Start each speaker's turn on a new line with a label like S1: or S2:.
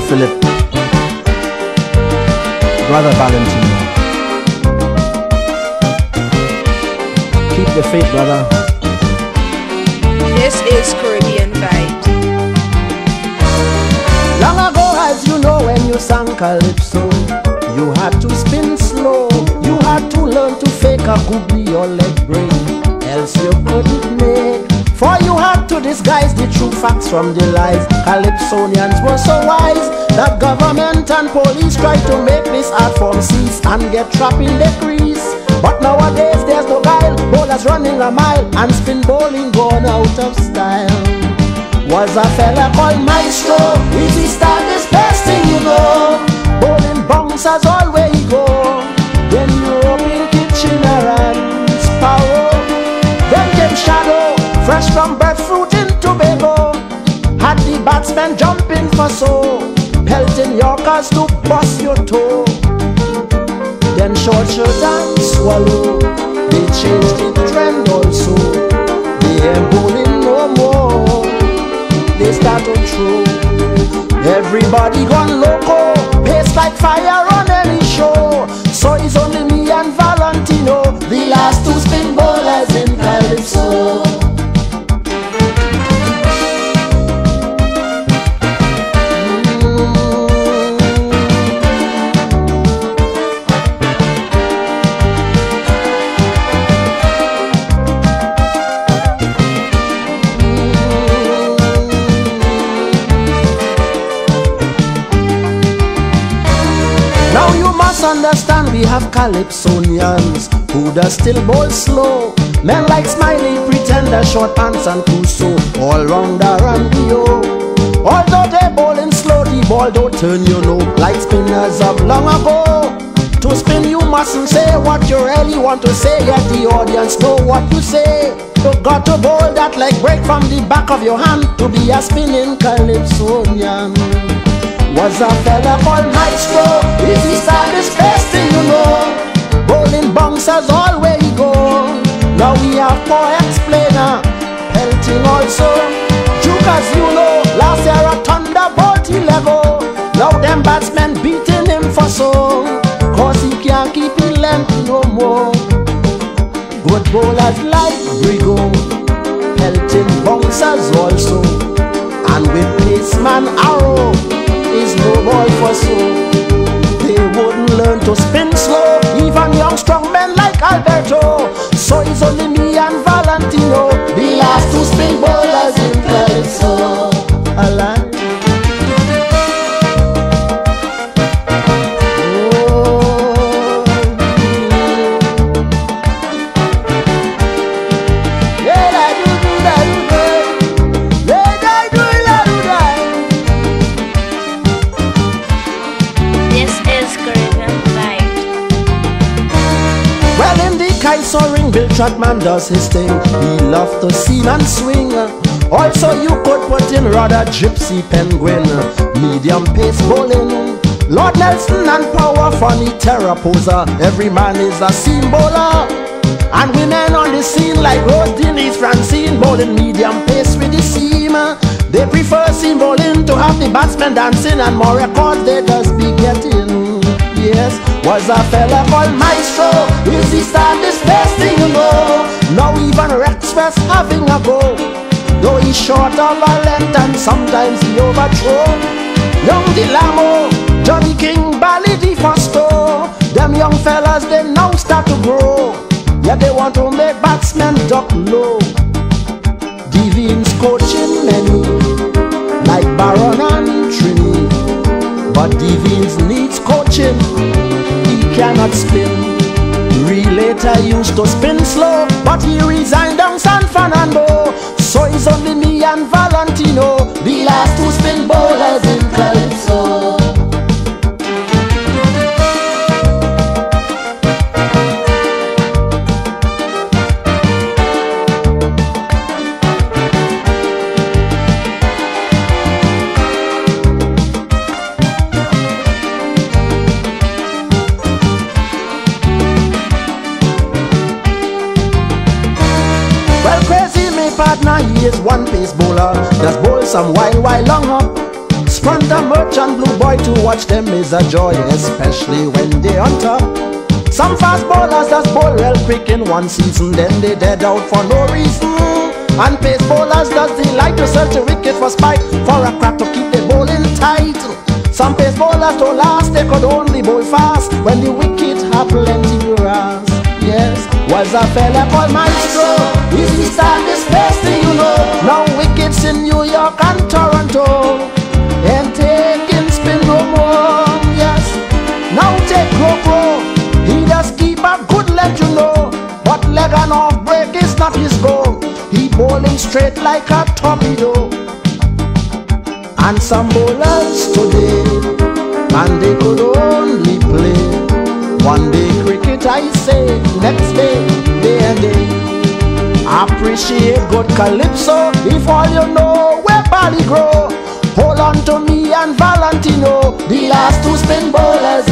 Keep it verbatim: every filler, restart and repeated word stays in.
S1: Philip, Brother Valentino. Keep the faith, brother.
S2: This is Caribbean Vibes.
S1: Long ago, as you know, when you sang calypso, you had to spin slow. You had to learn to fake a googly or leg break, else you couldn't make. For you had to disguise the true facts from the lies. Calypsonians were so wise that government and police tried to make this art form cease and get trapped in the crease. But nowadays there's no guile, bowlers running a mile and spin bowling gone out of style. Was a fella called Maestro, easy start is best thing you know. Bowling bouncers all where he go. Then European Kitchener and Sparrow. Then came Shadow, fresh from breadfruit in Tobago. Had the batsmen jumping for so, pelting Yorkers to bust your toe. Then Short Shirt and Swallow, they changed the trend also. They ain't bowling no more, they start to throw. Everybody gone loco, pace like fire on any show. So it's only me and Valentino, the last two spin bowlers in Calypso. Understand we have Calypsonians who does still bowl slow. Men like Smiley, Pretender, Short Pants and Crusoe, all rounder and Rio. Although they bowling slow, the ball don't turn, you know, like spinners of long ago. To spin you mustn't say what you really want to say, yet the audience know what you say. You got to bowl that like break from the back of your hand to be a spinning Calypsonian. Was a fella called Maestro, easy start is best thing you know. Bowling bouncers all where he go. Now we have Poor Explainer, pelting also. Duke as you know, last year a thunderbolt he lego. Now them batsmen beating him for so, cause he can't keep his length no more. Good bowlers like Brigo, pelting bouncers also. And with Paceman Arrow, is no ball for so. They wouldn't learn to spin slow, even young strong men like Alberto. So it's only me and Valentino, the last two spin bowlers in Calypso. Alive. Soaring, Bill Trotman does his thing. He loved to sing and swing. Also you could put in Rudder, Gypsy, Penguin, medium pace bowling. Lord Nelson and Power, Funny, Terra Poser, every man is a seam bowler. And women on the scene like Rose Denise Francine, bowling medium pace with the seam. They prefer seam bowling to have the batsmen dancing, and more records they just be getting. Yes, was a fella called Maestro, easy start this best thing you know. Now even Rex West having a go, though he's short of a length and sometimes he overthrow. Young Dilamo, Johnny King, Bally Di Fosto, them young fellas they now start to grow. Yeah, they want to make batsmen duck low. Devine's coaching many, like Baron and Trini. But Devines needs coaching, he cannot spin. Relator used to spin slow, but he resigned down San Fernando. So it's only me and Valentino, the last two spin bowlers in Calypso. Partner, he is one pace bowler, does bowl some wild, wild long hop. Queens front a merchant blue boy to watch them is a joy, especially when they on top. Some fast bowlers that's bowl real quick in one season, then they dead out for no reason. And pace bowlers does they like to search a wicket for spite, for a crack to keep the bowling tight. Some pace bowlers don't last, they could only bowl fast when the wicket have plenty grass. Yes, was a fella called Maestro, easy start this best thing you know. Now wickets in New York and Toronto, and taking spin no more. Yes, now take Crow, he does keep a good leg you know, but leg and off break is not his goal. He bowling straight like a torpedo. And some bowlers today, and they could only play one day cricket, I say, next day, day and day. Appreciate good calypso, if all you know where body grow. Hold on to me and Valentino, the last two spin bowlers